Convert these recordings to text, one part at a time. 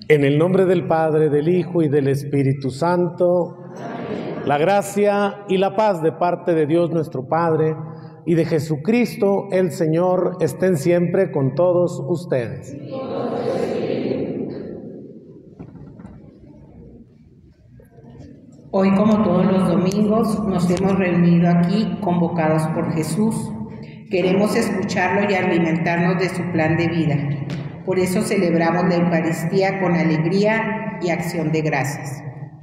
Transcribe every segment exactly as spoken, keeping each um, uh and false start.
En el nombre del Padre, del Hijo y del Espíritu Santo, la gracia y la paz de parte de Dios nuestro Padre y de Jesucristo el Señor estén siempre con todos ustedes. Hoy, como todos los domingos, nos hemos reunido aquí convocados por Jesús. Queremos escucharlo y alimentarnos de su plan de vida. Por eso celebramos la Eucaristía con alegría y acción de gracias.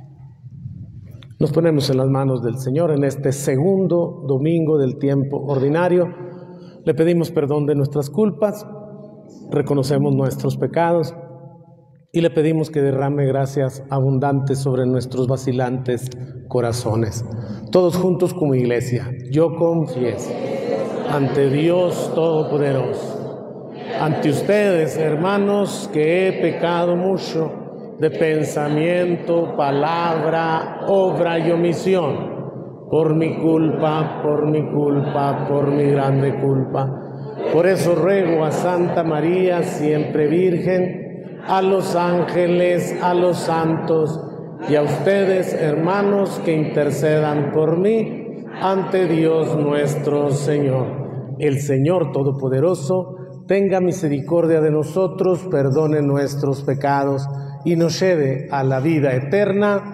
Nos ponemos en las manos del Señor en este segundo domingo del tiempo ordinario. Le pedimos perdón de nuestras culpas, reconocemos nuestros pecados y le pedimos que derrame gracias abundantes sobre nuestros vacilantes corazones. Todos juntos como iglesia, yo confieso ante Dios Todopoderoso, ante ustedes, hermanos, que he pecado mucho de pensamiento, palabra, obra y omisión, por mi culpa, por mi culpa, por mi grande culpa. Por eso ruego a Santa María, siempre Virgen, a los ángeles, a los santos y a ustedes, hermanos, que intercedan por mí ante Dios nuestro Señor. El Señor Todopoderoso tenga misericordia de nosotros, perdone nuestros pecados y nos lleve a la vida eterna.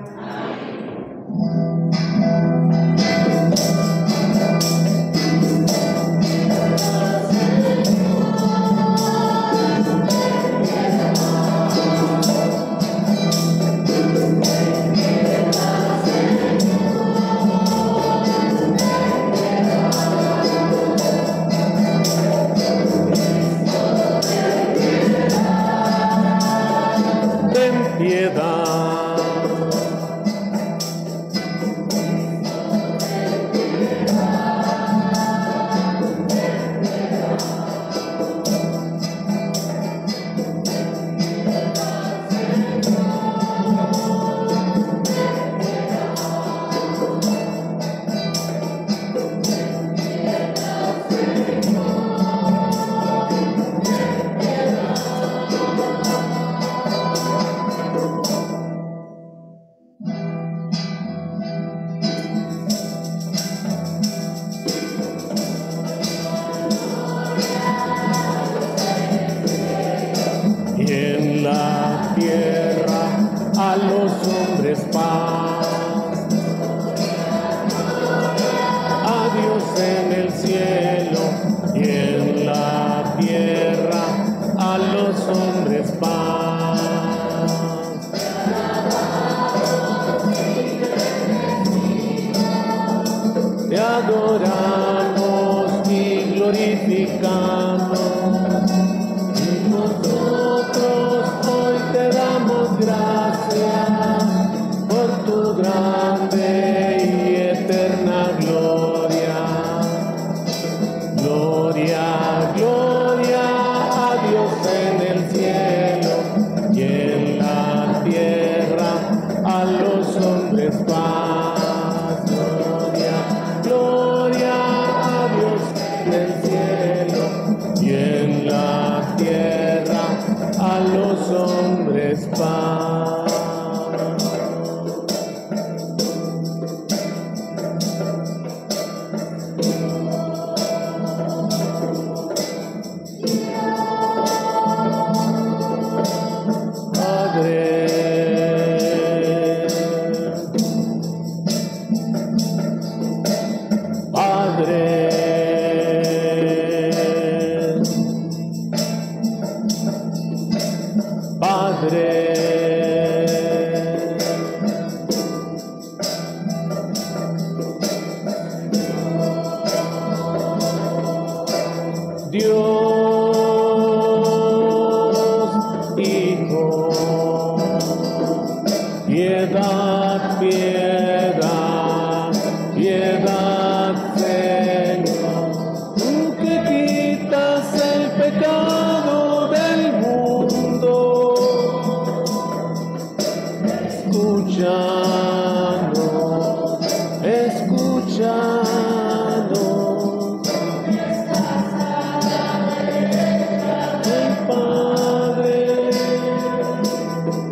Padre.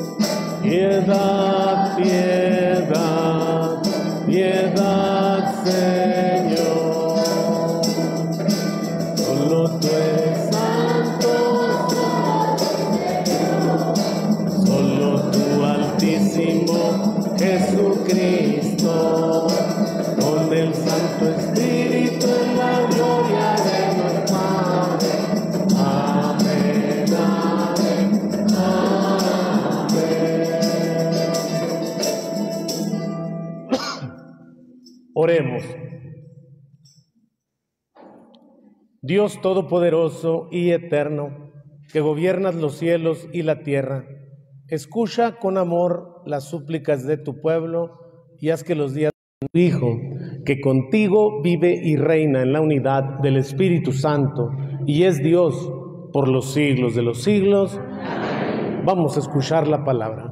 Cristo, con el Santo Espíritu en la gloria de Dios Padre. Amén, amén, amén. Oremos. Dios Todopoderoso y Eterno, que gobiernas los cielos y la tierra, escucha con amor las súplicas de tu pueblo y haz que los días de tu Hijo, que contigo vive y reina en la unidad del Espíritu Santo y es Dios por los siglos de los siglos. Amén. Vamos a escuchar la palabra.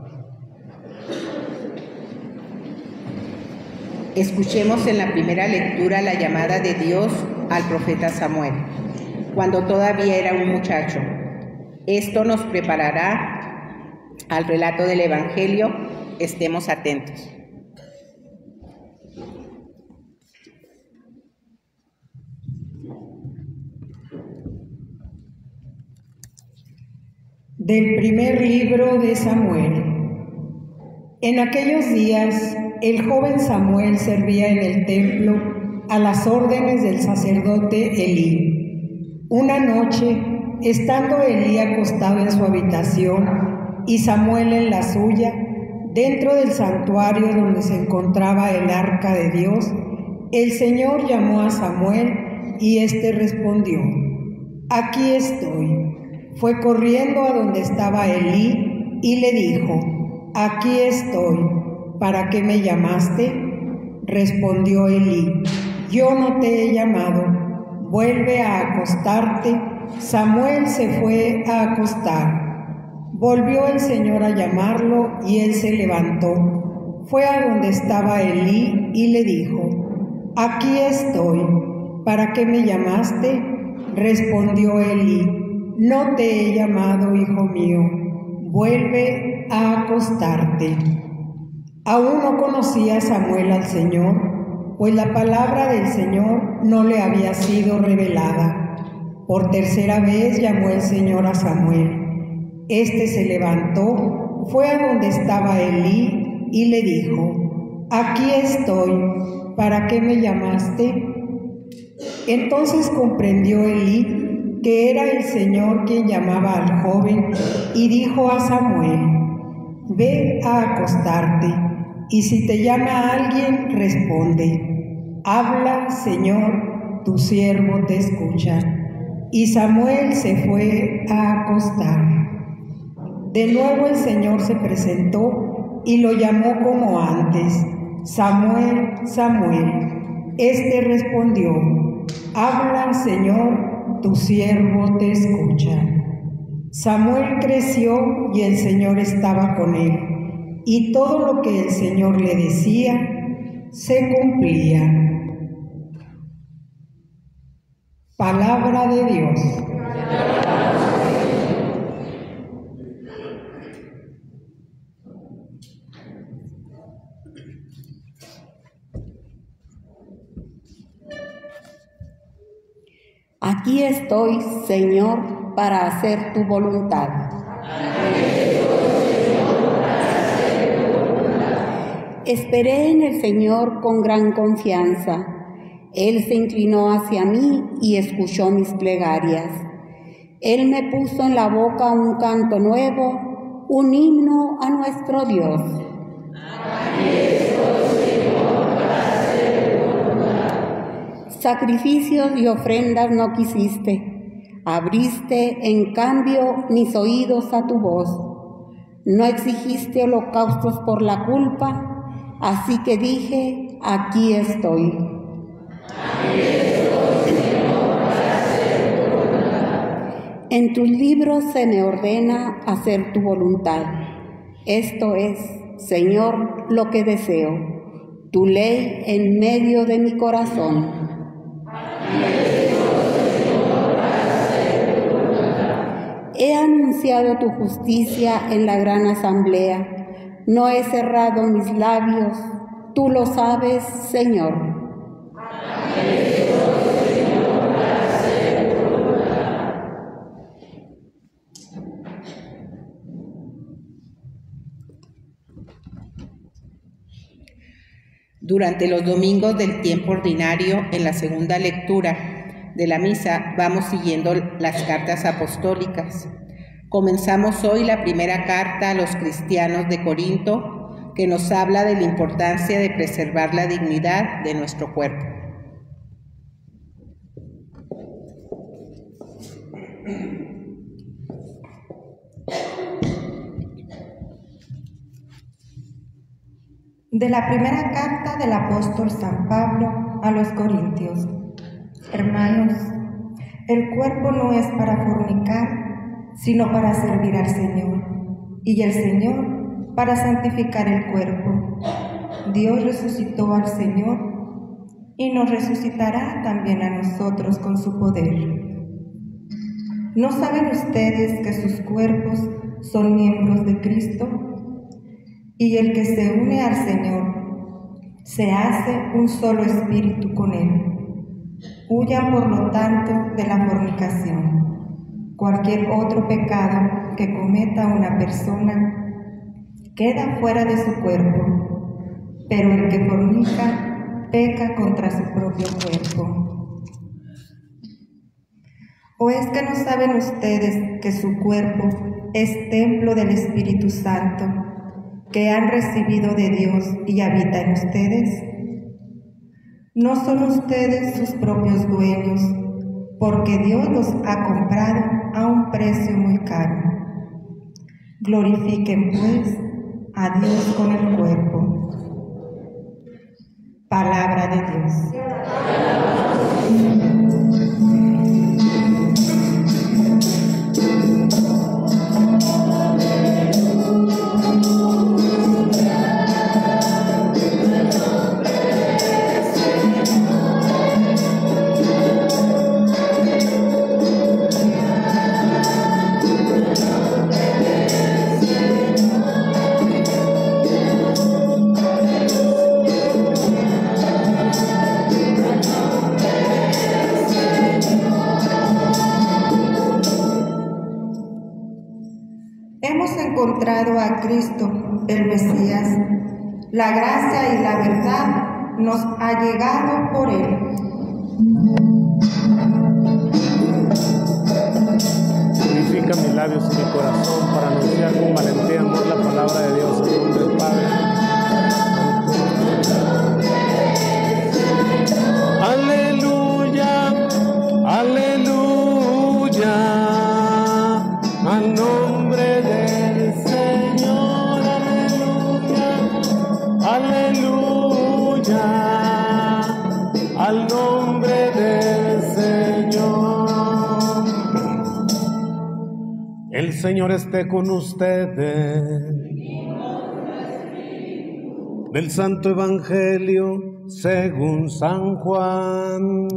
Escuchemos en la primera lectura la llamada de Dios al profeta Samuel, cuando todavía era un muchacho. Esto nos preparará al relato del Evangelio. Estemos atentos. Del primer libro de Samuel. En aquellos días, el joven Samuel servía en el templo a las órdenes del sacerdote Elí. Una noche, estando Elí acostado en su habitación y Samuel en la suya, dentro del santuario donde se encontraba el arca de Dios, el Señor llamó a Samuel y éste respondió: «Aquí estoy». Fue corriendo a donde estaba Elí y le dijo: «Aquí estoy, ¿para qué me llamaste?». Respondió Elí: «Yo no te he llamado, vuelve a acostarte». Samuel se fue a acostar. Volvió el Señor a llamarlo y él se levantó. Fue a donde estaba Elí y le dijo: «Aquí estoy, ¿para qué me llamaste?». Respondió Elí: «No te he llamado, hijo mío, vuelve a acostarte». Aún no conocía Samuel al Señor, pues la palabra del Señor no le había sido revelada. Por tercera vez llamó el Señor a Samuel. Este se levantó, fue a donde estaba Elí y le dijo: «Aquí estoy, ¿para qué me llamaste?». Entonces comprendió Elí que era el Señor quien llamaba al joven y dijo a Samuel: «Ve a acostarte, y si te llama alguien, responde: Habla, Señor, tu siervo te escucha». Y Samuel se fue a acostar. De nuevo el Señor se presentó y lo llamó como antes: «Samuel, Samuel». Este respondió: «Habla, Señor, tu siervo te escucha». Samuel creció y el Señor estaba con él, y todo lo que el Señor le decía se cumplía. Palabra de Dios. Aquí estoy, Señor, para hacer tu voluntad. Esperé en el Señor con gran confianza. Él se inclinó hacia mí y escuchó mis plegarias. Él me puso en la boca un canto nuevo, un himno a nuestro Dios. Sacrificios y ofrendas no quisiste, abriste en cambio mis oídos a tu voz. No exigiste holocaustos por la culpa, así que dije: aquí estoy. Aquí estoy, Señor, para hacer tu voluntad. En tus libros se me ordena hacer tu voluntad. Esto es, Señor, lo que deseo, tu ley en medio de mi corazón. He anunciado tu justicia en la gran asamblea, no he cerrado mis labios, tú lo sabes, Señor. Durante los domingos del tiempo ordinario, en la segunda lectura de la misa, vamos siguiendo las cartas apostólicas. Comenzamos hoy la primera carta a los cristianos de Corinto, que nos habla de la importancia de preservar la dignidad de nuestro cuerpo. De la primera carta del apóstol San Pablo a los Corintios. Hermanos, el cuerpo no es para fornicar, sino para servir al Señor, y el Señor para santificar el cuerpo. Dios resucitó al Señor y nos resucitará también a nosotros con su poder. ¿No saben ustedes que sus cuerpos son miembros de Cristo? Y el que se une al Señor se hace un solo espíritu con Él. Huyan, por lo tanto, de la fornicación. Cualquier otro pecado que cometa una persona queda fuera de su cuerpo, pero el que fornica peca contra su propio cuerpo. ¿O es que no saben ustedes que su cuerpo es templo del Espíritu Santo, que han recibido de Dios y habita en ustedes? ¿No son ustedes sus propios dueños, porque Dios los ha comprado a un precio muy caro? Glorifiquen pues a Dios con el cuerpo. Palabra de Dios. Encontrado a Cristo, el Mesías, la gracia y la verdad nos ha llegado por Él. Purifica mis labios y mi corazón para anunciar con valentía y amor la palabra de Dios en nombre del Padre. Aleluya, aleluya, al nombre del Señor, aleluya, aleluya, al nombre del Señor. El Señor esté con ustedes. Del Santo Evangelio según San Juan.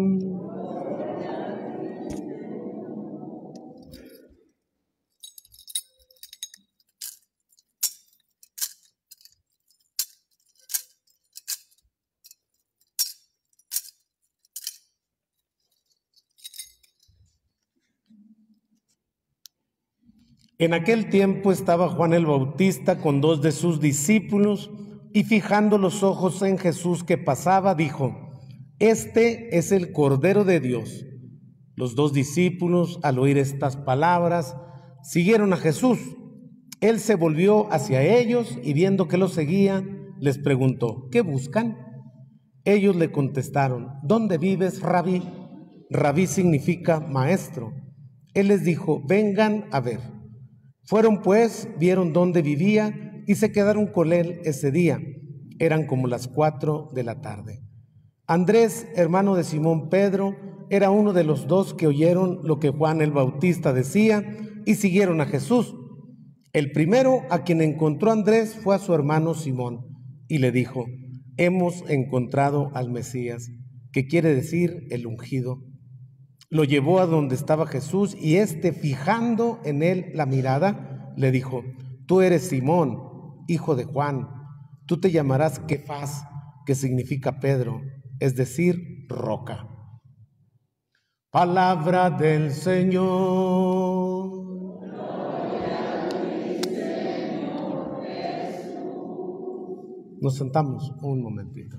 En aquel tiempo estaba Juan el Bautista con dos de sus discípulos y fijando los ojos en Jesús que pasaba, dijo: Este es el Cordero de Dios. Los dos discípulos, al oír estas palabras, siguieron a Jesús. Él se volvió hacia ellos y viendo que los seguían, les preguntó: ¿Qué buscan? Ellos le contestaron: ¿Dónde vives, Rabí? Rabí significa maestro. Él les dijo: Vengan a ver. Fueron pues, vieron dónde vivía y se quedaron con él ese día. Eran como las cuatro de la tarde. Andrés, hermano de Simón Pedro, era uno de los dos que oyeron lo que Juan el Bautista decía y siguieron a Jesús. El primero a quien encontró Andrés fue a su hermano Simón y le dijo: Hemos encontrado al Mesías, que quiere decir el ungido. Lo llevó a donde estaba Jesús y éste, fijando en él la mirada, le dijo: Tú eres Simón, hijo de Juan. Tú te llamarás Kefas, que significa Pedro, es decir, roca. Palabra del Señor. Gloria a ti, Señor Jesús. Nos sentamos un momentito.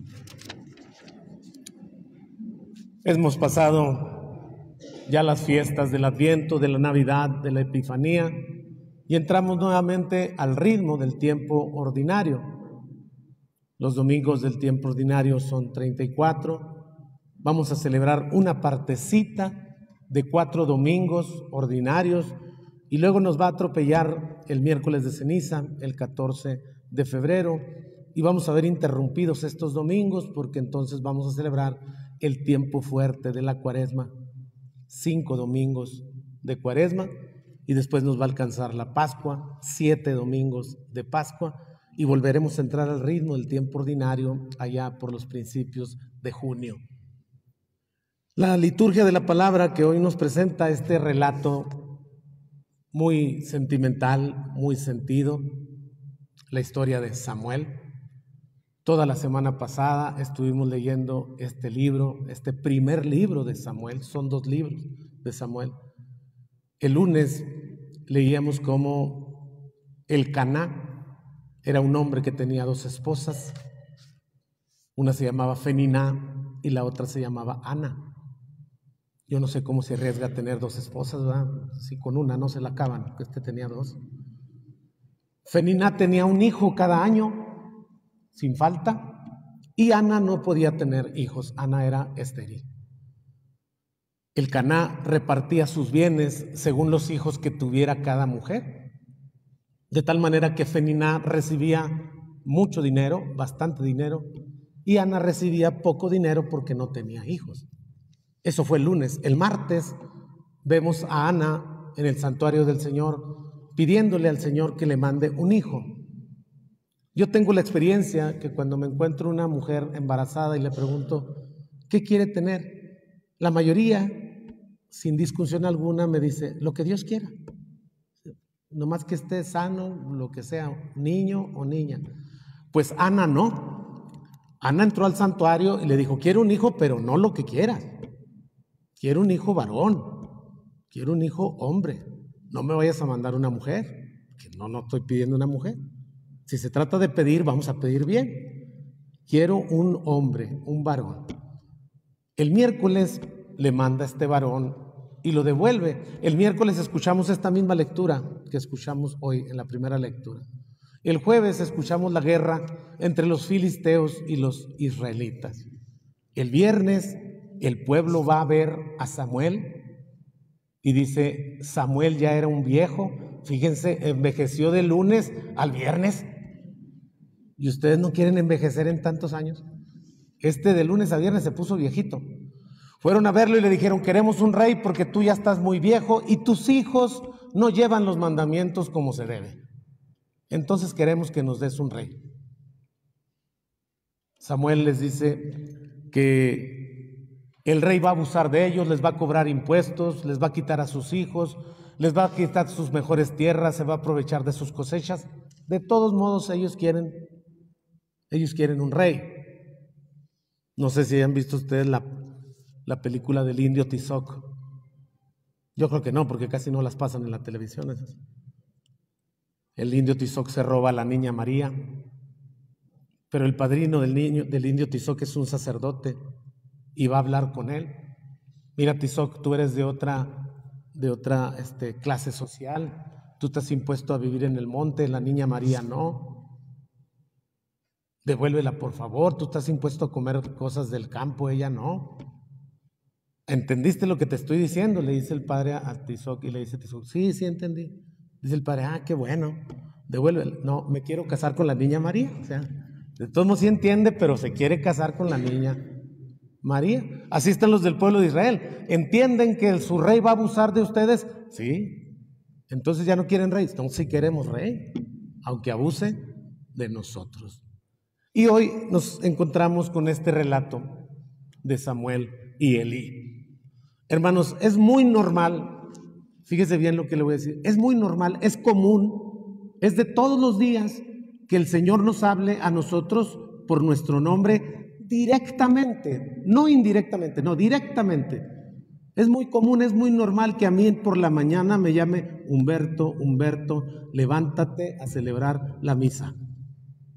Hemos pasado ya las fiestas del Adviento, de la Navidad, de la Epifanía, y entramos nuevamente al ritmo del tiempo ordinario. Los domingos del tiempo ordinario son treinta y cuatro. Vamos a celebrar una partecita de cuatro domingos ordinarios y luego nos va a atropellar el miércoles de ceniza, el catorce de febrero, y vamos a ver interrumpidos estos domingos porque entonces vamos a celebrar el tiempo fuerte de la Cuaresma, cinco domingos de Cuaresma, y después nos va a alcanzar la Pascua, siete domingos de Pascua, y volveremos a entrar al ritmo del tiempo ordinario allá por los principios de junio. La liturgia de la palabra que hoy nos presenta este relato muy sentimental, muy sentido, la historia de Samuel. Toda la semana pasada estuvimos leyendo este libro, este primer libro de Samuel, son dos libros de Samuel. El lunes leíamos cómo Elcaná era un hombre que tenía dos esposas, una se llamaba Feniná y la otra se llamaba Ana. Yo no sé cómo se arriesga a tener dos esposas, ¿verdad? Si con una no se la acaban, este tenía dos. Feniná tenía un hijo cada año, sin falta, y Ana no podía tener hijos, Ana era estéril. Elcaná repartía sus bienes según los hijos que tuviera cada mujer, de tal manera que Feniná recibía mucho dinero, bastante dinero, y Ana recibía poco dinero porque no tenía hijos. Eso fue el lunes. El martes vemos a Ana en el santuario del Señor pidiéndole al Señor que le mande un hijo. Yo tengo la experiencia que cuando me encuentro una mujer embarazada y le pregunto ¿qué quiere tener? La mayoría, sin discusión alguna, me dice lo que Dios quiera. Nomás que esté sano, lo que sea, niño o niña. Pues Ana no. Ana entró al santuario y le dijo, quiero un hijo, pero no lo que quieras. Quiero un hijo varón, quiero un hijo hombre. No me vayas a mandar una mujer, que no, no estoy pidiendo una mujer. Si se trata de pedir, vamos a pedir bien. Quiero un hombre, un varón. El miércoles le manda a este varón y lo devuelve. El miércoles escuchamos esta misma lectura que escuchamos hoy en la primera lectura. El jueves escuchamos la guerra entre los filisteos y los israelitas. El viernes el pueblo va a ver a Samuel y dice, Samuel ya era un viejo, fíjense, envejeció de lunes al viernes. ¿Y ustedes no quieren envejecer en tantos años? Este de lunes a viernes se puso viejito. Fueron a verlo y le dijeron, queremos un rey porque tú ya estás muy viejo y tus hijos no llevan los mandamientos como se debe. Entonces queremos que nos des un rey. Samuel les dice que el rey va a abusar de ellos, les va a cobrar impuestos, les va a quitar a sus hijos, les va a quitar sus mejores tierras, se va a aprovechar de sus cosechas. De todos modos, ellos quieren, ellos quieren un rey. No sé si han visto ustedes la, la película del Indio Tizoc. Yo creo que no, porque casi no las pasan en la televisión esas. El Indio Tizoc se roba a la niña María, pero el padrino del niño, del Indio Tizoc es un sacerdote y va a hablar con él. Mira, Tizoc, tú eres de otra, de otra este, clase social, tú estás impuesto a vivir en el monte, la niña María no. Devuélvela, por favor, tú estás impuesto a comer cosas del campo, ella no. ¿Entendiste lo que te estoy diciendo? Le dice el padre a Tizoc y le dice Tizoc, sí, sí entendí. Dice el padre, ah, qué bueno, devuélvela. No, me quiero casar con la niña María. O sea, de todos modos sí entiende, pero se quiere casar con la niña María. Así están los del pueblo de Israel. ¿Entienden que el, su rey va a abusar de ustedes? Sí. Entonces ya no quieren rey. Entonces sí queremos rey, aunque abuse de nosotros. Y hoy nos encontramos con este relato de Samuel y Elí. Hermanos, es muy normal, fíjese bien lo que le voy a decir, es muy normal, es común, es de todos los días que el Señor nos hable a nosotros por nuestro nombre directamente, no indirectamente, no, directamente. Es muy común, es muy normal que a mí por la mañana me llame Humberto, Humberto, levántate a celebrar la misa.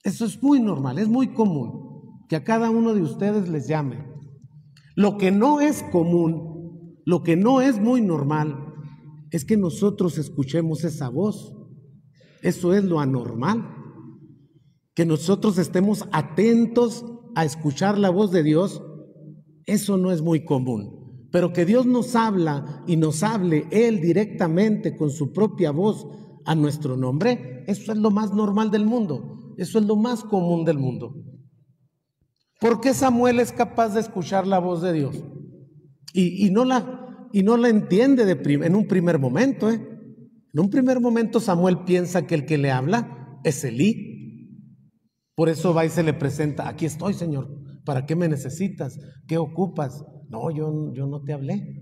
Eso es muy normal, es muy común que a cada uno de ustedes les llame. Lo que no es común, lo que no es muy normal, es que nosotros escuchemos esa voz. Eso es lo anormal. Que nosotros estemos atentos a escuchar la voz de Dios, eso no es muy común. Pero que Dios nos habla y nos hable Él directamente con su propia voz a nuestro nombre, eso es lo más normal del mundo. Eso es lo más común del mundo. ¿Por qué Samuel es capaz de escuchar la voz de Dios? Y, y, no, la, y no la entiende de prim, en un primer momento. ¿eh? En un primer momento Samuel piensa que el que le habla es Elí. Por eso va y se le presenta: aquí estoy, Señor, ¿para qué me necesitas? ¿Qué ocupas? No, yo, yo no te hablé.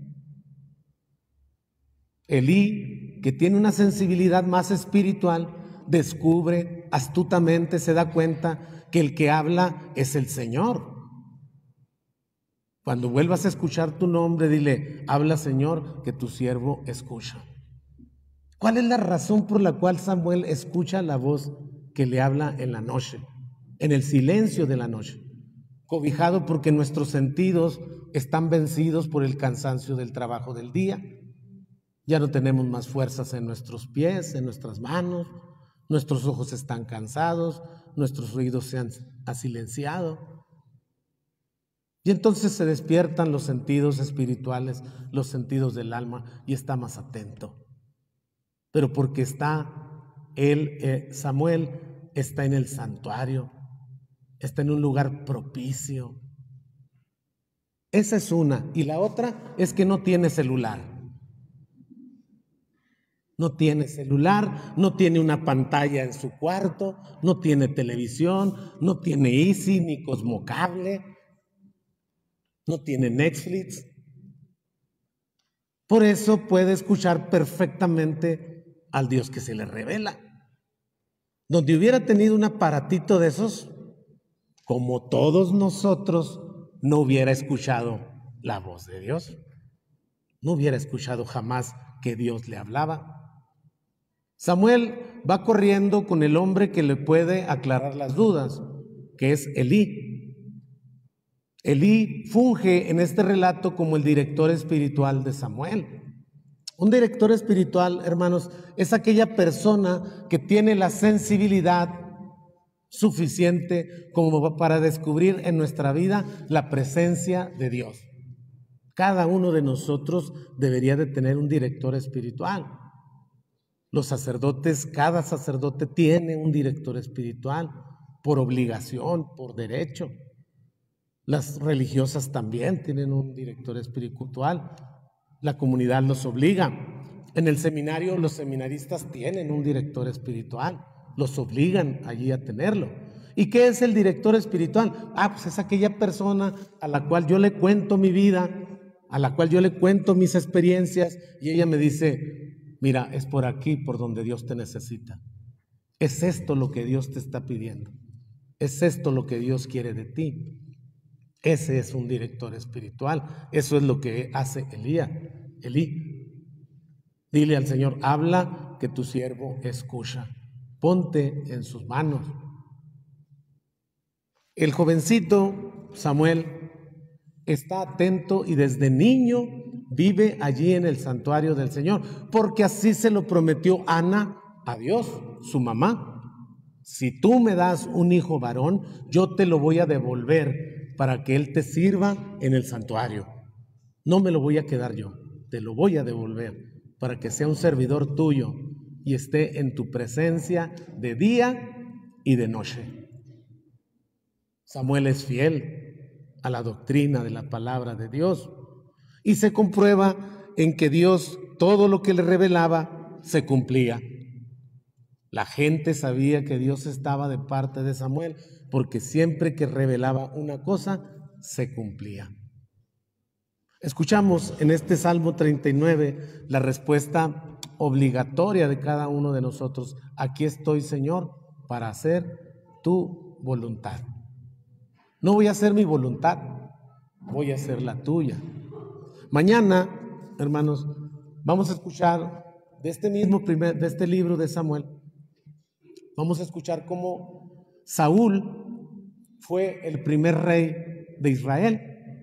Elí, que tiene una sensibilidad más espiritual, descubre astutamente, se da cuenta que el que habla es el Señor. Cuando vuelvas a escuchar tu nombre, dile: habla, Señor, que tu siervo escucha. ¿Cuál es la razón por la cual Samuel escucha la voz que le habla en la noche, en el silencio de la noche? Cobijado porque nuestros sentidos están vencidos por el cansancio del trabajo del día. Ya no tenemos más fuerzas en nuestros pies, en nuestras manos. Nuestros ojos están cansados, nuestros oídos se han silenciado. Y entonces se despiertan los sentidos espirituales, los sentidos del alma, y está más atento. Pero porque está él, eh, Samuel, está en el santuario, está en un lugar propicio. Esa es una. Y la otra es que no tiene celular. No tiene celular, no tiene una pantalla en su cuarto, no tiene televisión, no tiene Easy ni Cosmocable, no tiene Netflix. Por eso puede escuchar perfectamente al Dios que se le revela. Donde hubiera tenido un aparatito de esos, como todos nosotros, no hubiera escuchado la voz de Dios. No hubiera escuchado jamás que Dios le hablaba. Samuel va corriendo con el hombre que le puede aclarar las dudas, que es Elí. Elí funge en este relato como el director espiritual de Samuel. Un director espiritual, hermanos, es aquella persona que tiene la sensibilidad suficiente como para descubrir en nuestra vida la presencia de Dios. Cada uno de nosotros debería de tener un director espiritual. Los sacerdotes, cada sacerdote tiene un director espiritual por obligación, por derecho. Las religiosas también tienen un director espiritual. La comunidad los obliga. En el seminario los seminaristas tienen un director espiritual. Los obligan allí a tenerlo. ¿Y qué es el director espiritual? Ah, pues es aquella persona a la cual yo le cuento mi vida, a la cual yo le cuento mis experiencias y ella me dice: mira, es por aquí por donde Dios te necesita. Es esto lo que Dios te está pidiendo. Es esto lo que Dios quiere de ti. Ese es un director espiritual. Eso es lo que hace Elías. Elí. Dile al Señor: habla, que tu siervo escucha. Ponte en sus manos. El jovencito Samuel está atento y desde niño vive allí en el santuario del Señor, porque así se lo prometió Ana a Dios, su mamá. Si tú me das un hijo varón, yo te lo voy a devolver para que él te sirva en el santuario. No me lo voy a quedar yo, te lo voy a devolver para que sea un servidor tuyo y esté en tu presencia de día y de noche. Samuel es fiel a la doctrina de la palabra de Dios y se comprueba en que Dios, todo lo que le revelaba, se cumplía. La gente sabía que Dios estaba de parte de Samuel porque siempre que revelaba una cosa, se cumplía. Escuchamos en este Salmo treinta y nueve la respuesta obligatoria de cada uno de nosotros: aquí estoy, Señor, para hacer tu voluntad. No voy a hacer mi voluntad, voy a hacer la tuya. Mañana, hermanos, vamos a escuchar de este mismo primer, de este libro de Samuel, vamos a escuchar cómo Saúl fue el primer rey de Israel.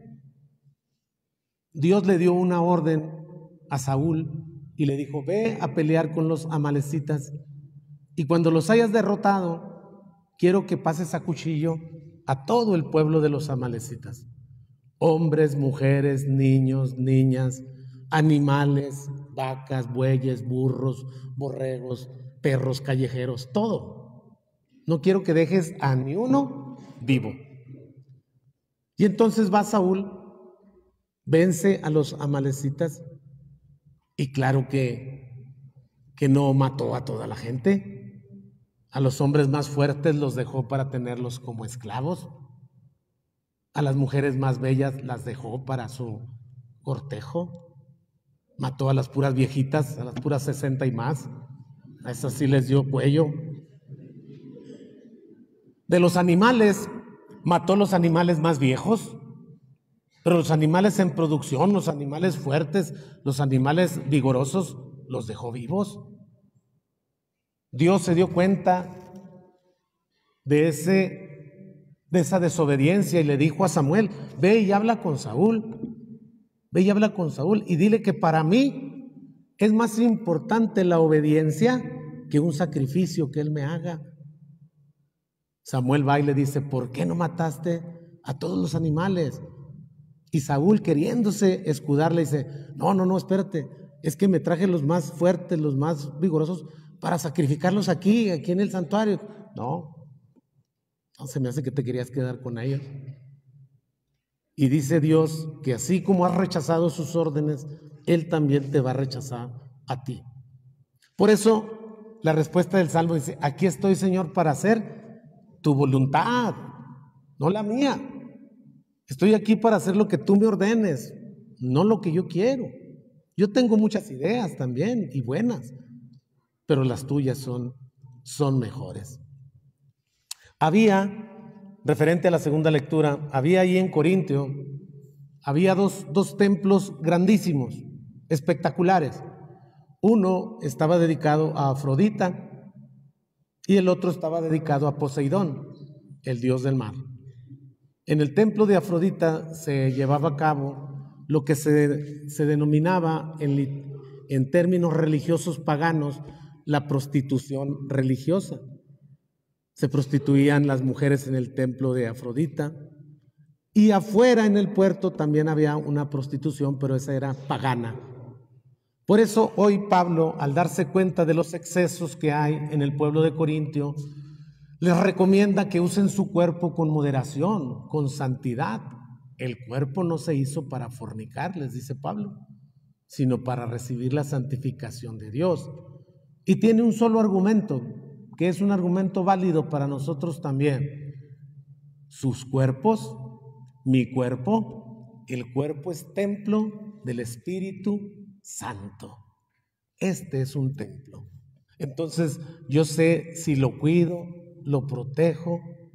Dios le dio una orden a Saúl y le dijo: ve a pelear con los amalecitas, y cuando los hayas derrotado, quiero que pases a cuchillo a todo el pueblo de los amalecitas, hombres, mujeres, niños, niñas, animales, vacas, bueyes, burros, borregos, perros callejeros, todo. No quiero que dejes a ni uno vivo. Y entonces va Saúl, vence a los amalecitas, y claro que, que no mató a toda la gente. A los hombres más fuertes los dejó para tenerlos como esclavos. A las mujeres más bellas las dejó para su cortejo. Mató a las puras viejitas, a las puras sesenta y más. A esas sí les dio cuello. De los animales, mató a los animales más viejos. Pero los animales en producción, los animales fuertes, los animales vigorosos, los dejó vivos. Dios se dio cuenta de, ese, de esa desobediencia y le dijo a Samuel: ve y habla con Saúl, ve y habla con Saúl y dile que para mí es más importante la obediencia que un sacrificio que él me haga. Samuel va y le dice: ¿por qué no mataste a todos los animales? Y Saúl, queriéndose escudar, le dice: no, no, no, espérate, es que me traje los más fuertes, los más vigorosos para sacrificarlos aquí, aquí en el santuario. No, no, se me hace que te querías quedar con ellos. Y dice Dios que así como has rechazado sus órdenes, Él también te va a rechazar a ti. Por eso la respuesta del Salmo dice: aquí estoy, Señor, para hacer tu voluntad, no la mía. Estoy aquí para hacer lo que tú me ordenes, no lo que yo quiero. Yo tengo muchas ideas también y buenas, pero las tuyas son, son mejores. Había, referente a la segunda lectura, había ahí en Corintio, había dos, dos templos grandísimos, espectaculares. Uno estaba dedicado a Afrodita y el otro estaba dedicado a Poseidón, el dios del mar. En el templo de Afrodita se llevaba a cabo lo que se, se denominaba en, en términos religiosos paganos la prostitución religiosa. Se prostituían las mujeres en el templo de Afrodita y afuera en el puerto también había una prostitución, pero esa era pagana. Por eso hoy Pablo, al darse cuenta de los excesos que hay en el pueblo de Corintio, les recomienda que usen su cuerpo con moderación, con santidad. El cuerpo no se hizo para fornicar, les dice Pablo, sino para recibir la santificación de Dios. Y tiene un solo argumento, que es un argumento válido para nosotros también. Sus cuerpos, mi cuerpo, el cuerpo es templo del Espíritu Santo. Este es un templo. Entonces yo sé si lo cuido, lo protejo,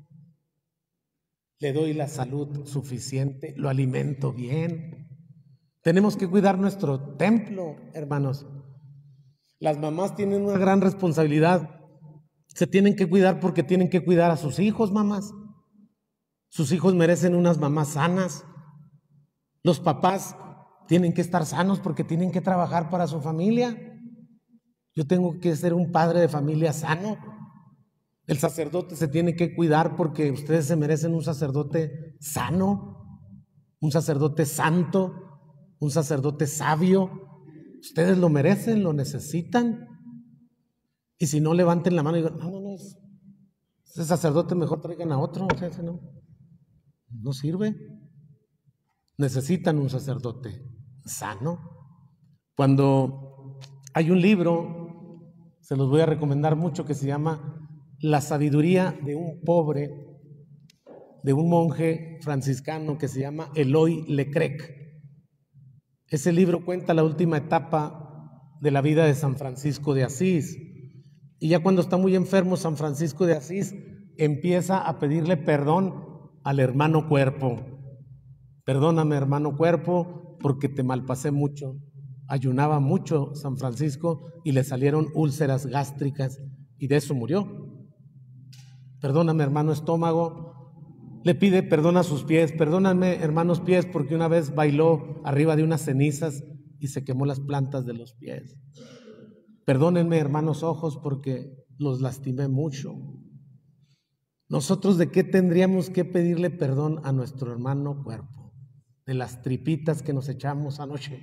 le doy la salud suficiente, lo alimento bien. Tenemos que cuidar nuestro templo, hermanos. Las mamás tienen una gran responsabilidad. Se tienen que cuidar porque tienen que cuidar a sus hijos, mamás. Sus hijos merecen unas mamás sanas. Los papás tienen que estar sanos porque tienen que trabajar para su familia. Yo tengo que ser un padre de familia sano. El sacerdote se tiene que cuidar porque ustedes se merecen un sacerdote sano, un sacerdote santo, un sacerdote sabio. Ustedes lo merecen, lo necesitan. Y si no, levanten la mano y digan: no, no, no, ese sacerdote mejor traigan a otro. O sea, ese no, no sirve. Necesitan un sacerdote sano. Cuando hay un libro, se los voy a recomendar mucho, que se llama La sabiduría de un pobre, de un monje franciscano que se llama Eloy Leclerc. Ese libro cuenta la última etapa de la vida de San Francisco de Asís. Y ya cuando está muy enfermo, San Francisco de Asís empieza a pedirle perdón al hermano cuerpo. Perdóname, hermano cuerpo, porque te malpasé mucho. Ayunaba mucho San Francisco y le salieron úlceras gástricas y de eso murió. perdóname hermano estómago, le pide perdón a sus pies, perdóname hermanos pies porque una vez bailó arriba de unas cenizas y se quemó las plantas de los pies. Perdónenme hermanos ojos porque los lastimé mucho. ¿Nosotros de qué tendríamos que pedirle perdón a nuestro hermano cuerpo? De las tripitas que nos echamos anoche.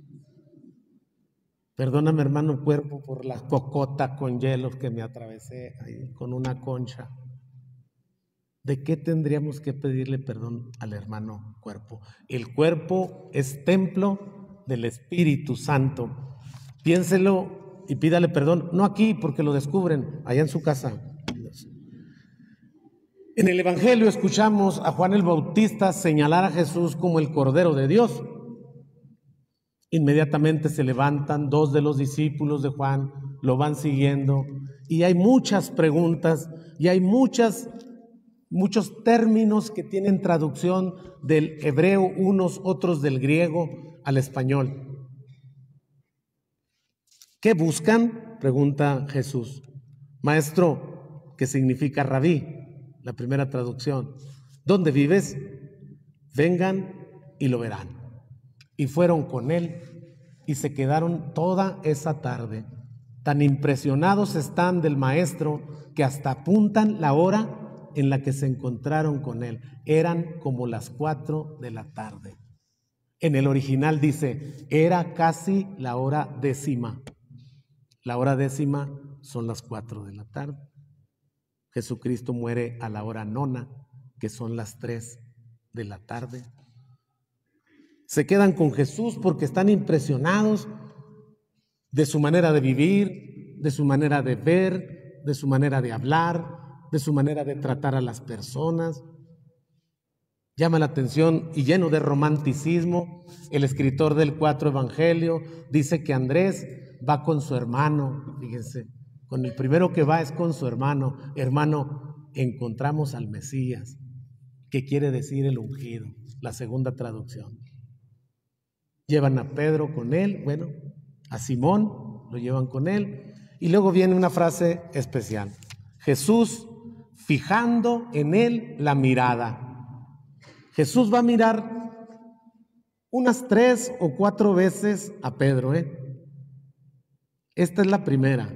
Perdóname hermano cuerpo por la cocota con hielo que me atravesé ahí con una concha. ¿De qué tendríamos que pedirle perdón al hermano cuerpo? El cuerpo es templo del Espíritu Santo. Piénselo y pídale perdón, no aquí porque lo descubren, allá en su casa. En el Evangelio escuchamos a Juan el Bautista señalar a Jesús como el Cordero de Dios. Inmediatamente se levantan dos de los discípulos de Juan, lo van siguiendo y hay muchas preguntas y hay muchas, muchos términos que tienen traducción del hebreo, unos otros del griego al español. ¿Qué buscan? Pregunta Jesús. Maestro, ¿qué significa rabí? La primera traducción. ¿Dónde vives? Vengan y lo verán. Y fueron con él y se quedaron toda esa tarde. Tan impresionados están del maestro que hasta apuntan la hora en la que se encontraron con él. Eran como las cuatro de la tarde. En el original dice, era casi la hora décima. La hora décima son las cuatro de la tarde. Jesucristo muere a la hora nona, que son las tres de la tarde. Se quedan con Jesús porque están impresionados de su manera de vivir, de su manera de ver, de su manera de hablar, de su manera de tratar a las personas. Llama la atención y lleno de romanticismo, el escritor del cuatro Evangelio dice que Andrés va con su hermano, fíjense, con el primero que va es con su hermano. Hermano, encontramos al Mesías, que quiere decir el ungido, la segunda traducción. Llevan a Pedro con él, bueno, a Simón lo llevan con él, y luego viene una frase especial. Jesús fijando en él la mirada. Jesús va a mirar unas tres o cuatro veces a Pedro, ¿eh? Esta es la primera.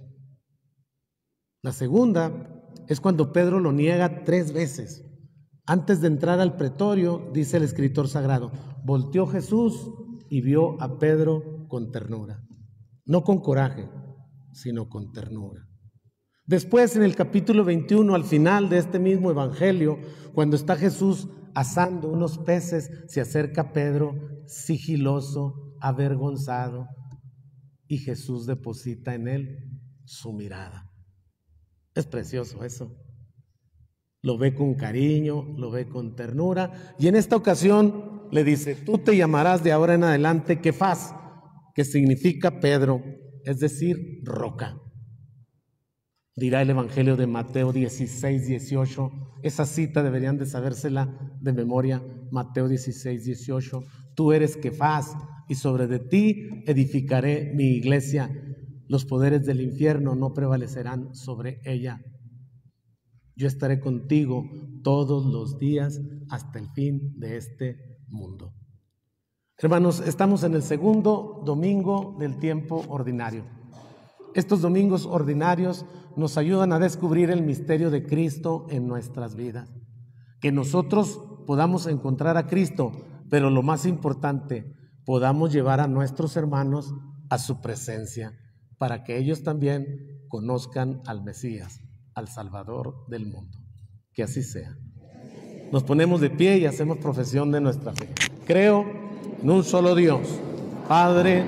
La segunda es cuando Pedro lo niega tres veces. Antes de entrar al pretorio, dice el escritor sagrado, volteó Jesús y vio a Pedro con ternura. No con coraje, sino con ternura. Después, en el capítulo veintiuno, al final de este mismo evangelio, cuando está Jesús asando unos peces, se acerca Pedro sigiloso, avergonzado, y Jesús deposita en él su mirada. Es precioso eso. Lo ve con cariño, lo ve con ternura, y en esta ocasión le dice, tú te llamarás de ahora en adelante Kefas, que significa Pedro, es decir, roca. Dirá el Evangelio de Mateo dieciséis, dieciocho, esa cita deberían de sabérsela de memoria, Mateo dieciséis, dieciocho, tú eres Kefas, y sobre de ti edificaré mi iglesia, los poderes del infierno no prevalecerán sobre ella. Yo estaré contigo todos los días hasta el fin de este mundo. Hermanos, estamos en el segundo domingo del tiempo ordinario. Estos domingos ordinarios nos ayudan a descubrir el misterio de Cristo en nuestras vidas. Que nosotros podamos encontrar a Cristo, pero lo más importante, podamos llevar a nuestros hermanos a su presencia, para que ellos también conozcan al Mesías, al Salvador del mundo. Que así sea. Nos ponemos de pie y hacemos profesión de nuestra fe. Creo en un solo Dios, Padre,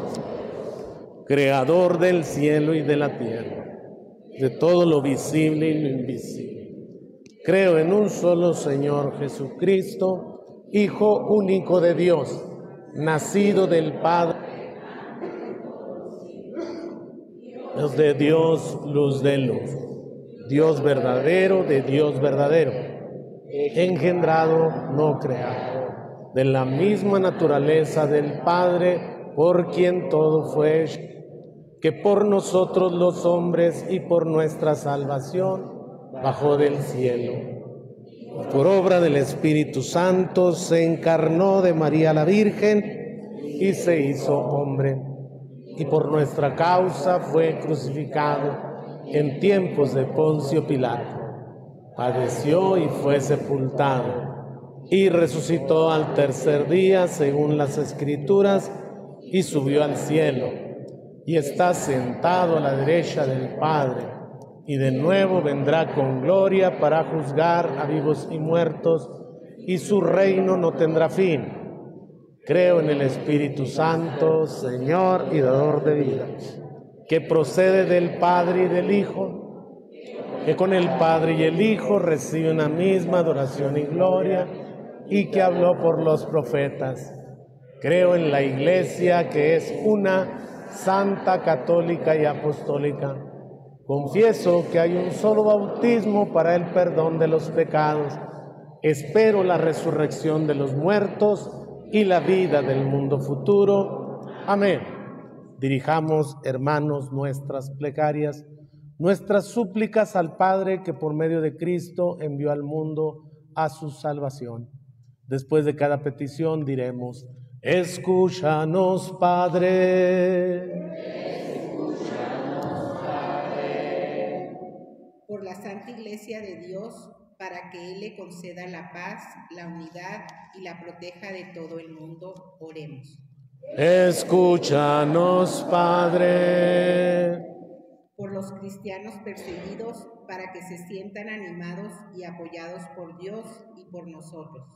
Creador del cielo y de la tierra, de todo lo visible y lo invisible. Creo en un solo Señor Jesucristo, Hijo único de Dios, nacido del Padre, Dios de Dios, luz de luz, Dios verdadero de Dios verdadero, engendrado, no creado, de la misma naturaleza del Padre, por quien todo fue hecho, que por nosotros los hombres y por nuestra salvación bajó del cielo. Por obra del Espíritu Santo se encarnó de María la Virgen y se hizo hombre. Y por nuestra causa fue crucificado en tiempos de Poncio Pilato. Padeció y fue sepultado, y resucitó al tercer día según las Escrituras, y subió al cielo, y está sentado a la derecha del Padre, y de nuevo vendrá con gloria para juzgar a vivos y muertos, y su reino no tendrá fin. Creo en el Espíritu Santo, Señor y dador de vida, que procede del Padre y del Hijo, que con el Padre y el Hijo recibe una misma adoración y gloria, y que habló por los profetas. Creo en la Iglesia, que es una, santa, católica y apostólica. Confieso que hay un solo bautismo para el perdón de los pecados. Espero la resurrección de los muertos y la vida del mundo futuro. Amén. Dirijamos, hermanos, nuestras plegarias, nuestras súplicas al Padre, que por medio de Cristo envió al mundo a su salvación. Después de cada petición diremos: escúchanos, Padre. Escúchanos, Padre. Por la Santa Iglesia de Dios, para que Él le conceda la paz, la unidad y la proteja de todo el mundo, oremos. Escúchanos, Padre. Por los cristianos perseguidos, para que se sientan animados y apoyados por Dios y por nosotros.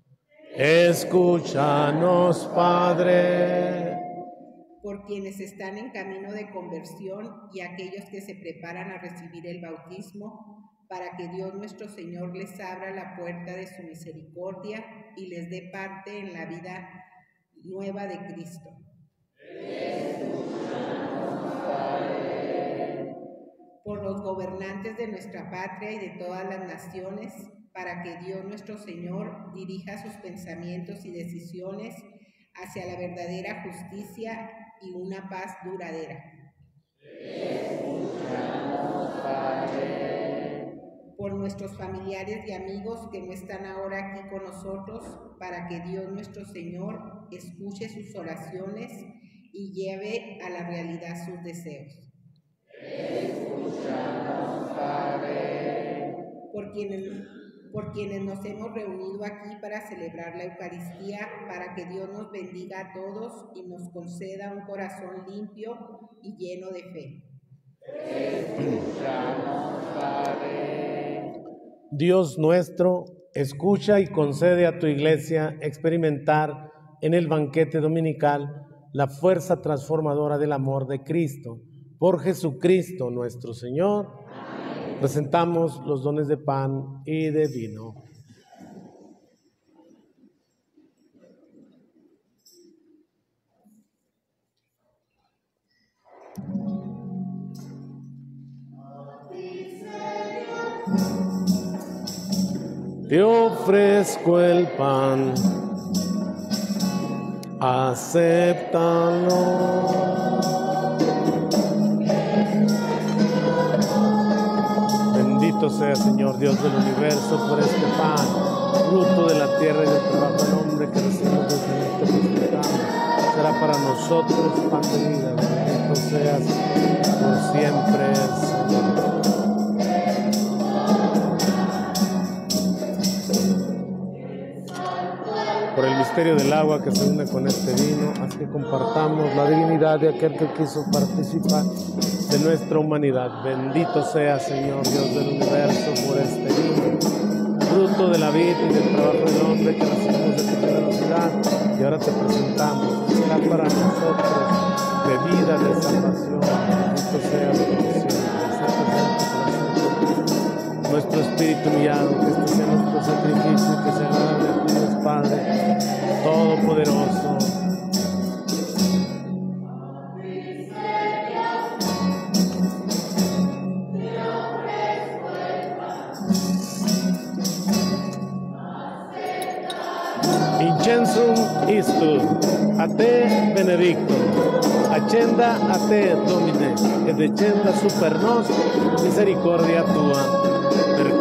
Escúchanos, Padre. Por quienes están en camino de conversión y aquellos que se preparan a recibir el bautismo, para que Dios nuestro Señor les abra la puerta de su misericordia y les dé parte en la vida nueva de Cristo. Por los gobernantes de nuestra patria y de todas las naciones, para que Dios nuestro Señor dirija sus pensamientos y decisiones hacia la verdadera justicia y una paz duradera. Por nuestros familiares y amigos que no están ahora aquí con nosotros, para que Dios nuestro Señor escuche sus oraciones y lleve a la realidad sus deseos. Escúchanos, Padre. Por quienes, por quienes nos hemos reunido aquí para celebrar la Eucaristía, para que Dios nos bendiga a todos y nos conceda un corazón limpio y lleno de fe. Escúchanos, Padre. Dios nuestro, escucha y concede a tu Iglesia experimentar en el banquete dominical la fuerza transformadora del amor de Cristo. Por Jesucristo nuestro Señor. Amén. Presentamos los dones de pan y de vino. Te ofrezco el pan, acéptalo. Bendito sea, Señor Dios del universo, por este pan, fruto de la tierra y del trabajo del hombre que recibimos desde este hospital. Será para nosotros pan de vida. Bendito seas por siempre, Señor. Por el misterio del agua que se une con este vino, haz que compartamos la divinidad de aquel que quiso participar de nuestra humanidad. Bendito sea, Señor Dios del universo, por este vino, fruto de la vida y del trabajo del hombre que recibimos de tu generosidad, y ahora te presentamos. Será para nosotros bebida de salvación. Bendito sea por siempre. Nuestro espíritu humillado, que este sea nuestro sacrificio, que sea agradable a ti, Dios Padre Todopoderoso. Incensum istus, a te benedictum, accenda a te Domine, et decenda super nos misericordia tua, per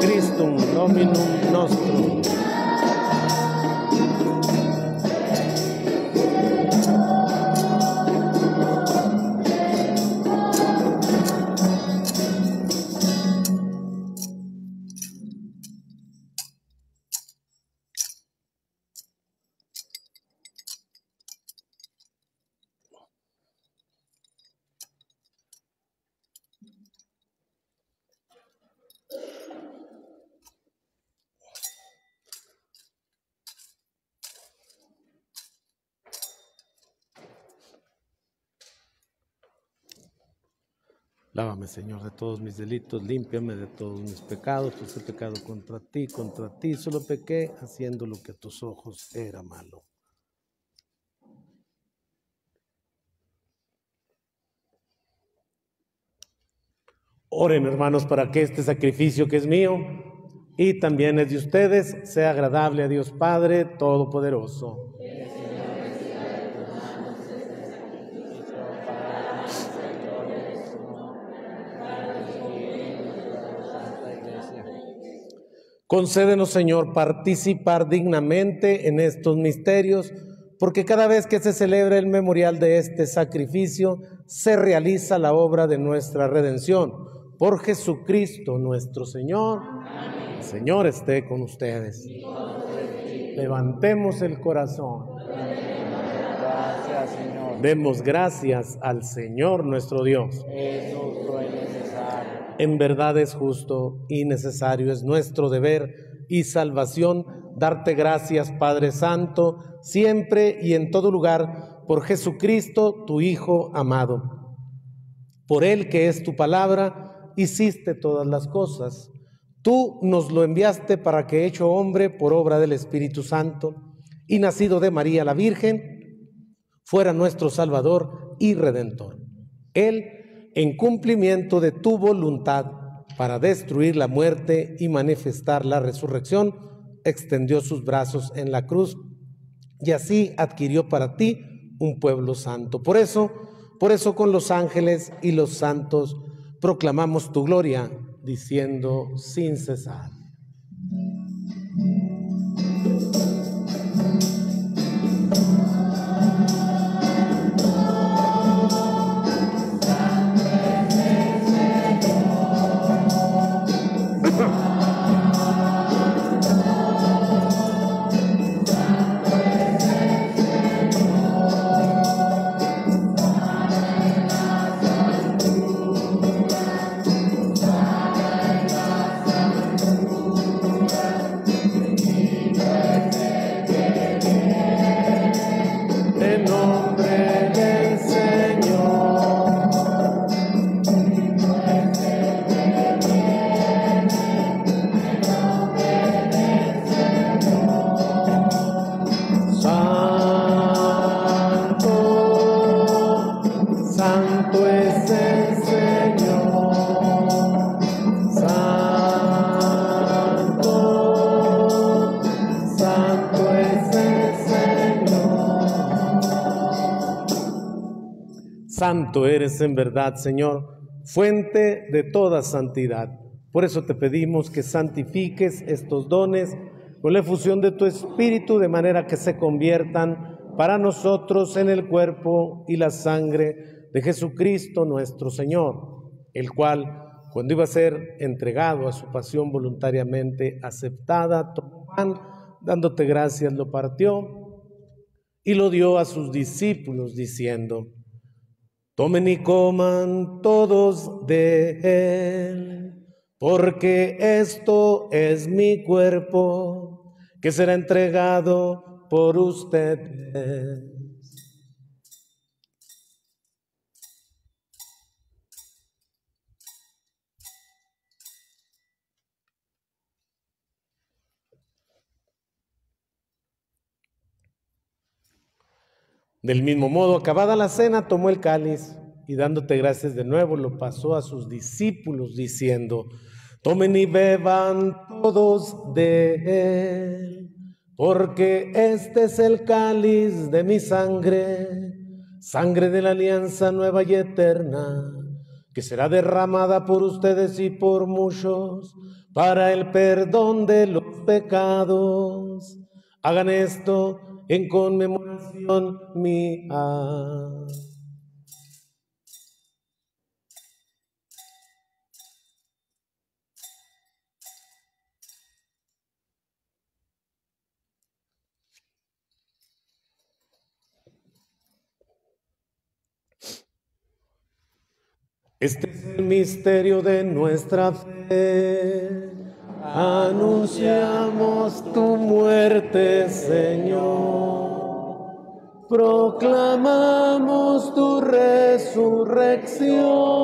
Dominum nostrum. Lávame, Señor, de todos mis delitos, límpiame de todos mis pecados, pues he pecado contra ti, contra ti, solo pequé haciendo lo que a tus ojos era malo. Oren, hermanos, para que este sacrificio que es mío y también es de ustedes sea agradable a Dios Padre Todopoderoso. Concédenos, Señor, participar dignamente en estos misterios, porque cada vez que se celebra el memorial de este sacrificio, se realiza la obra de nuestra redención. Por Jesucristo nuestro Señor. Amén. El Señor esté con ustedes. Levantemos el corazón. Gracias, Señor. Demos gracias al Señor nuestro Dios. Es justo y necesario. En verdad es justo y necesario, es nuestro deber y salvación darte gracias, Padre Santo, siempre y en todo lugar, por Jesucristo, tu Hijo amado. Por Él, que es tu palabra, hiciste todas las cosas. Tú nos lo enviaste para que, hecho hombre por obra del Espíritu Santo y nacido de María la Virgen, fuera nuestro Salvador y Redentor. Él, en cumplimiento de tu voluntad para destruir la muerte y manifestar la resurrección, extendió sus brazos en la cruz y así adquirió para ti un pueblo santo. Por eso, por eso con los ángeles y los santos proclamamos tu gloria, diciendo sin cesar. Santo eres en verdad, Señor, fuente de toda santidad. Por eso te pedimos que santifiques estos dones con la efusión de tu Espíritu, de manera que se conviertan para nosotros en el cuerpo y la sangre de Jesucristo nuestro Señor, el cual, cuando iba a ser entregado a su pasión voluntariamente aceptada, tomó pan, dándote gracias, lo partió y lo dio a sus discípulos, diciendo: tomen y coman todos de él, porque esto es mi cuerpo, que será entregado por ustedes. Del mismo modo, acabada la cena, tomó el cáliz y dándote gracias de nuevo, lo pasó a sus discípulos diciendo: tomen y beban todos de él, porque este es el cáliz de mi sangre, sangre de la alianza nueva y eterna, que será derramada por ustedes y por muchos para el perdón de los pecados. Hagan esto en conmemoración mía. Este es el misterio de nuestra fe. Anunciamos tu muerte, Señor. Proclamamos tu resurrección.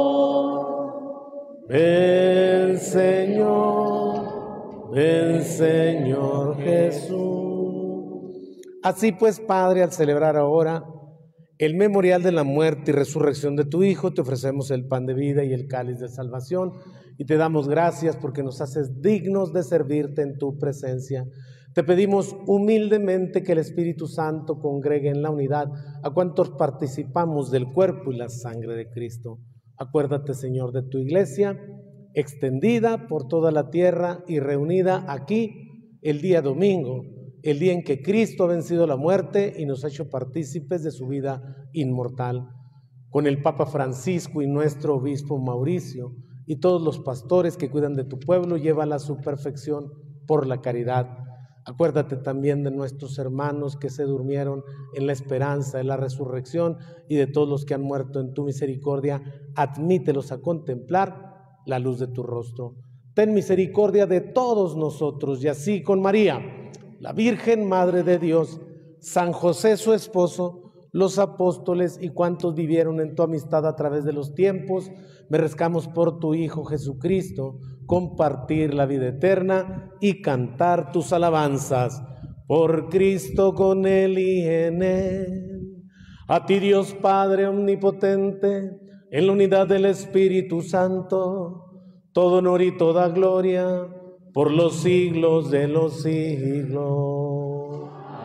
Ven, Señor, ven, Señor Jesús. Así pues, Padre, al celebrar ahora el memorial de la muerte y resurrección de tu Hijo, te ofrecemos el pan de vida y el cáliz de salvación, y te damos gracias porque nos haces dignos de servirte en tu presencia. Te pedimos humildemente que el Espíritu Santo congregue en la unidad a cuantos participamos del cuerpo y la sangre de Cristo. Acuérdate, Señor, de tu iglesia, extendida por toda la tierra y reunida aquí el día domingo, el día en que Cristo ha vencido la muerte y nos ha hecho partícipes de su vida inmortal. Con el Papa Francisco y nuestro obispo Mauricio y todos los pastores que cuidan de tu pueblo, llévala a su perfección por la caridad. Acuérdate también de nuestros hermanos que se durmieron en la esperanza de la resurrección y de todos los que han muerto en tu misericordia. Admítelos a contemplar la luz de tu rostro. Ten misericordia de todos nosotros, y así con María, la Virgen Madre de Dios, San José su esposo, los apóstoles y cuantos vivieron en tu amistad a través de los tiempos, merezcamos por tu Hijo Jesucristo compartir la vida eterna y cantar tus alabanzas. Por Cristo, con Él y en Él. A ti, Dios Padre omnipotente, en la unidad del Espíritu Santo, todo honor y toda gloria por los siglos de los siglos.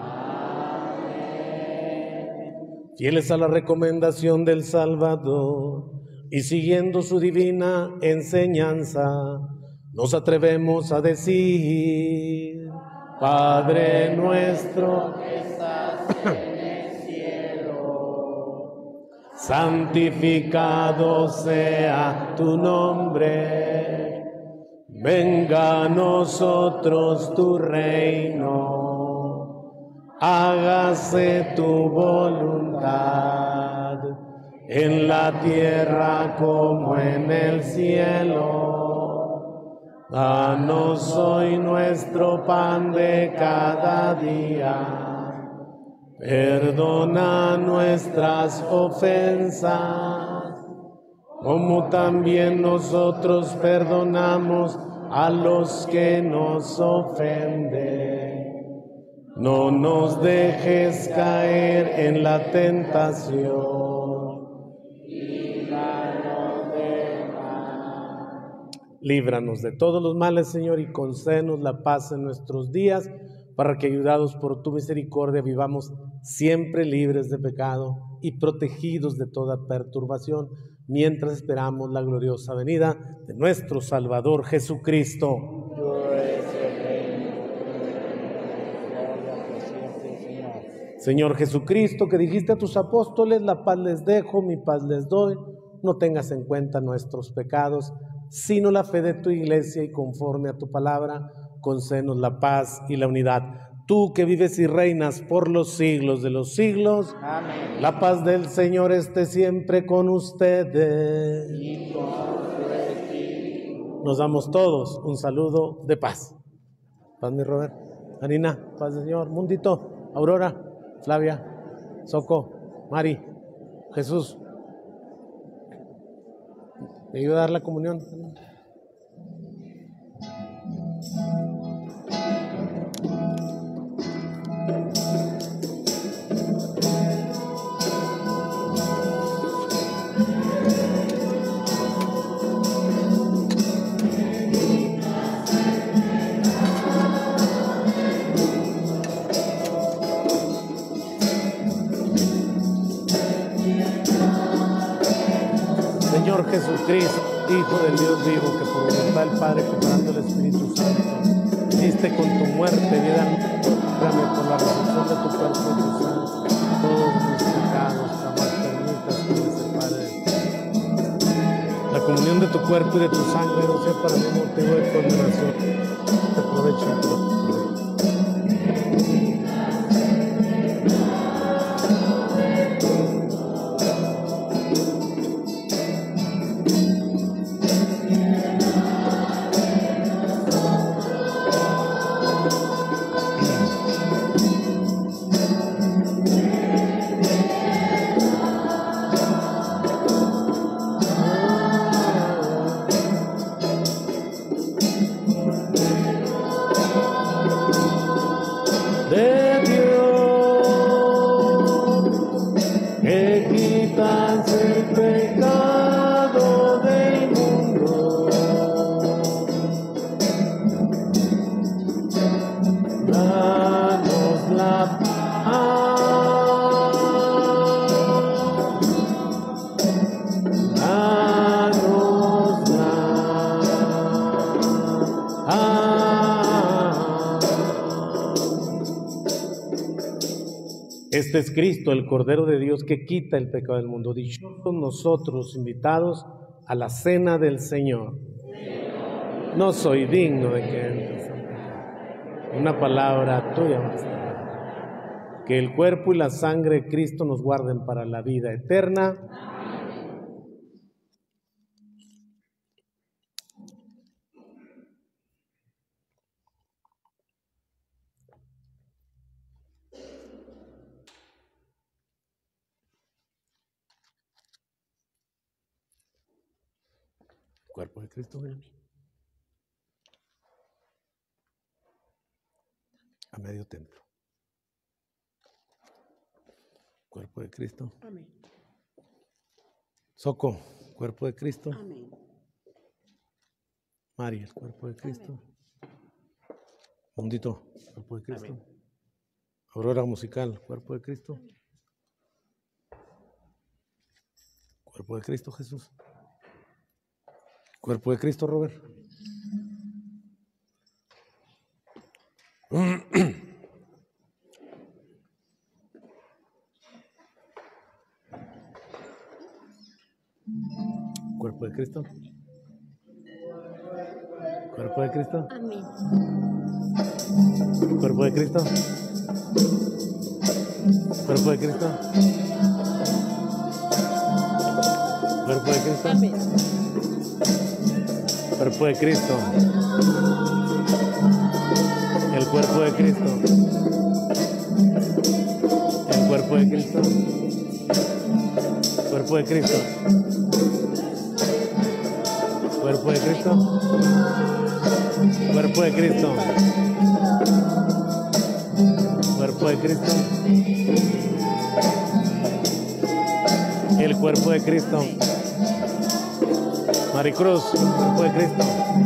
Amén. Fieles a la recomendación del Salvador y siguiendo su divina enseñanza, nos atrevemos a decir: Padre nuestro que estás en el cielo, santificado sea tu nombre. Venga a nosotros tu reino, hágase tu voluntad, en la tierra como en el cielo. Danos hoy nuestro pan de cada día, perdona nuestras ofensas, como también nosotros perdonamos a los que nos ofenden. No nos dejes caer en la tentación, líbranos del mal. Líbranos de todos los males, Señor, y concédenos la paz en nuestros días, para que, ayudados por tu misericordia, vivamos siempre libres de pecado y protegidos de toda perturbación, mientras esperamos la gloriosa venida de nuestro Salvador Jesucristo. Señor Jesucristo, que dijiste a tus apóstoles: la paz les dejo, mi paz les doy, no tengas en cuenta nuestros pecados, sino la fe de tu iglesia, y conforme a tu palabra, concédenos la paz y la unidad. Tú que vives y reinas por los siglos de los siglos. Amén. La paz del Señor esté siempre con ustedes. Y con tu espíritu. Nos damos todos un saludo de paz. Paz, mi Robert. Anina, paz del Señor. Mundito, Aurora, Flavia, Soco, Mari, Jesús. ¿Me ayuda a dar la comunión? Señor Jesucristo, Cristo, Hijo del Dios vivo, que por voluntad del Padre, cooperando el Espíritu Santo, diste con tu muerte vida, dame por la resurrección de tu cuerpo y tu sangre, todos mis pecados, jamás permitas que me separe de ti. La comunión de tu cuerpo y de tu sangre no sea para mí motivo de condenación. Te aprovecho y te lo Este es Cristo, el Cordero de Dios que quita el pecado del mundo. Dichosos nosotros invitados a la cena del Señor. No soy digno de que entres. Una palabra tuya, Maestro. Que el cuerpo y la sangre de Cristo nos guarden para la vida eterna. Cuerpo de Cristo, ven a mí. A medio templo. Cuerpo de Cristo. Amén. Soco, cuerpo de Cristo. Amén. Mari, el cuerpo de Cristo. Mundito, cuerpo de Cristo. Amén. Aurora musical, cuerpo de Cristo. Cuerpo de Cristo, Jesús. Cuerpo de Cristo, Robert. Cuerpo de Cristo. Cuerpo de Cristo. Amén. Cuerpo de Cristo. Cuerpo de Cristo. Cuerpo de Cristo. Amén. Cuerpo de Cristo. El cuerpo de Cristo. El cuerpo de Cristo. Cuerpo de Cristo. Cuerpo de Cristo. Cuerpo de Cristo. Cuerpo de Cristo. El cuerpo de Cristo. Maricruz, cuerpo de Cristo.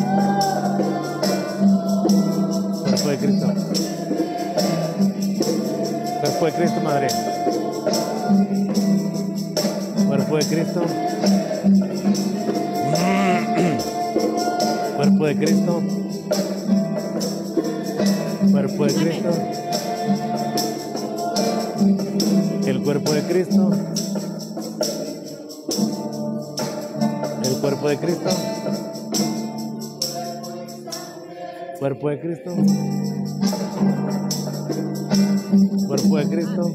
Cuerpo de Cristo. Cuerpo de Cristo, Madre. Cuerpo de Cristo. Cuerpo de Cristo. Cuerpo de Cristo. El cuerpo de Cristo. El cuerpo de Cristo. Cuerpo de Cristo. Cuerpo de Cristo.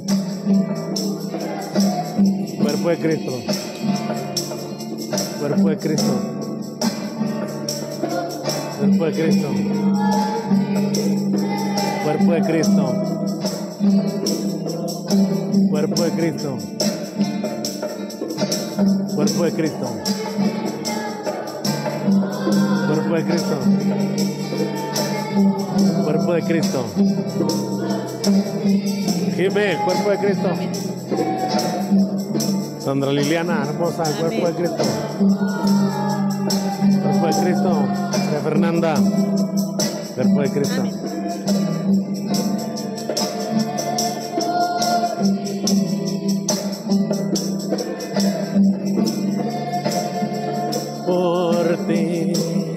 Cuerpo de Cristo. Cuerpo de Cristo. Cuerpo de Cristo. Cuerpo de Cristo. Cuerpo de Cristo. Cuerpo de Cristo. Cuerpo de Cristo. Cuerpo de Cristo. Jimé, cuerpo de Cristo. Sandra Liliana, hermosa, el cuerpo de Cristo. Cuerpo de Cristo. De Fernanda, cuerpo de Cristo. por ti.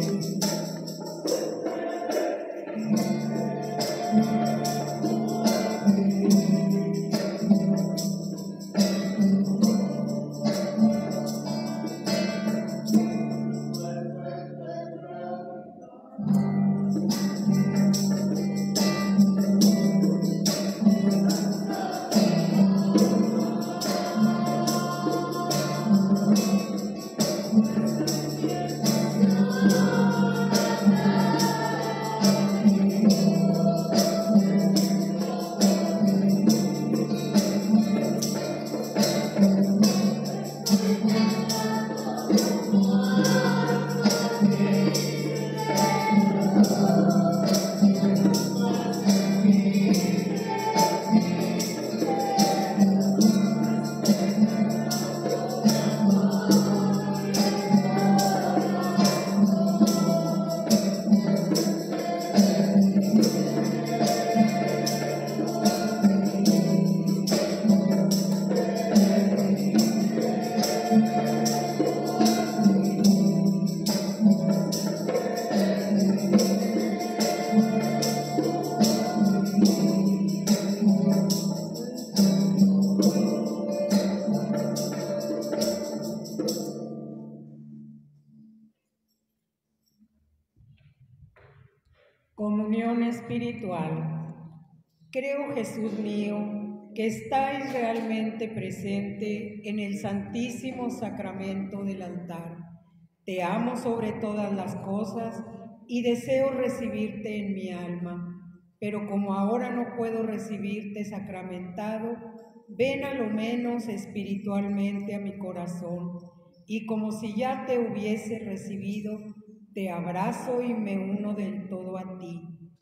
Comunión espiritual. Creo, Jesús mío, que estáis realmente presente en el Santísimo Sacramento del altar. Te amo sobre todas las cosas y deseo recibirte en mi alma, pero como ahora no puedo recibirte sacramentado, ven a lo menos espiritualmente a mi corazón, y como si ya te hubiese recibido, te abrazo y me uno del todo a ti.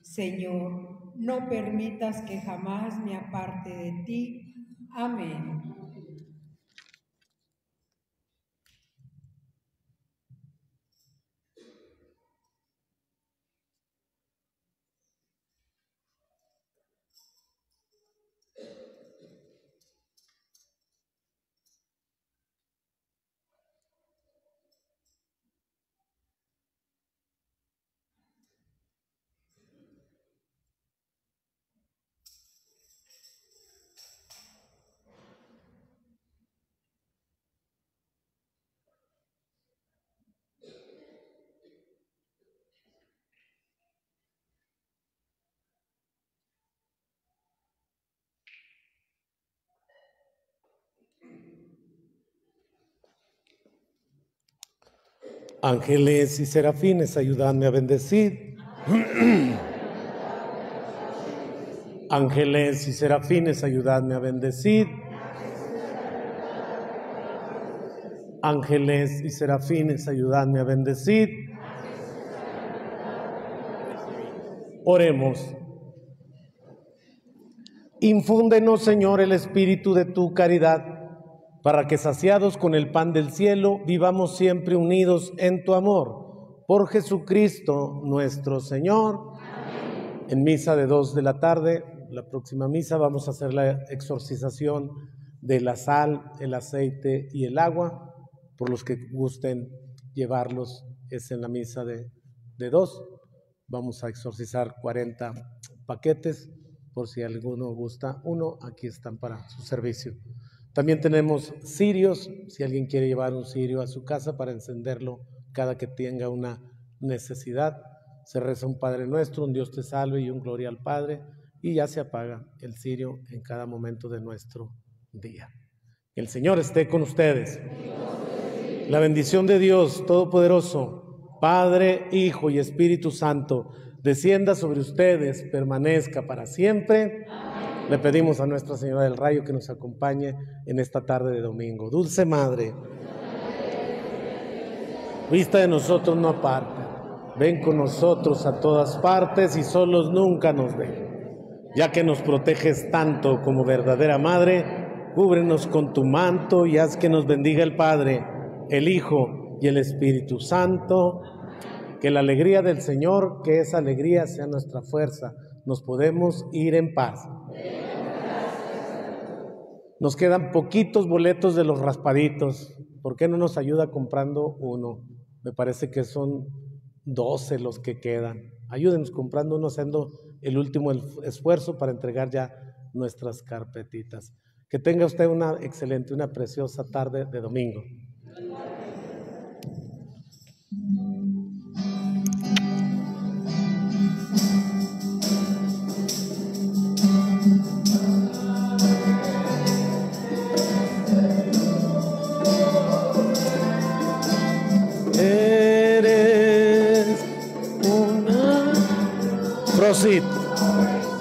Señor, no permitas que jamás me aparte de ti. Amén. Ángeles y serafines, ayudadme a bendecir. Ángeles y serafines, ayudadme a bendecir. Ángeles y serafines, ayudadme a bendecir. Oremos. Infúndenos, Señor, el espíritu de tu caridad, para que, saciados con el pan del cielo, vivamos siempre unidos en tu amor. Por Jesucristo nuestro Señor. Amén. En misa de dos de la tarde, la próxima misa, vamos a hacer la exorcización de la sal, el aceite y el agua. Por los que gusten llevarlos, es en la misa de, de dos. Vamos a exorcizar cuarenta paquetes. Por si alguno gusta uno, aquí están para su servicio. También tenemos cirios, si alguien quiere llevar un cirio a su casa para encenderlo cada que tenga una necesidad. Se reza un Padre Nuestro, un Dios te salve y un Gloria al Padre, y ya se apaga el cirio en cada momento de nuestro día. El Señor esté con ustedes. La bendición de Dios Todopoderoso, Padre, Hijo y Espíritu Santo, descienda sobre ustedes, permanezca para siempre. Amén. Le pedimos a Nuestra Señora del Rayo que nos acompañe en esta tarde de domingo. Dulce Madre, vista de nosotros no aparte, ven con nosotros a todas partes y solos nunca nos dejes. Ya que nos proteges tanto como verdadera Madre, cúbrenos con tu manto y haz que nos bendiga el Padre, el Hijo y el Espíritu Santo. Que la alegría del Señor, que esa alegría sea nuestra fuerza. Nos podemos ir en paz. Nos quedan poquitos boletos de los raspaditos. ¿Por qué no nos ayuda comprando uno? Me parece que son doce los que quedan. Ayúdenos comprando uno, haciendo el último esfuerzo para entregar ya nuestras carpetitas. Que tenga usted una excelente, una preciosa tarde de domingo. Eres una Rosita.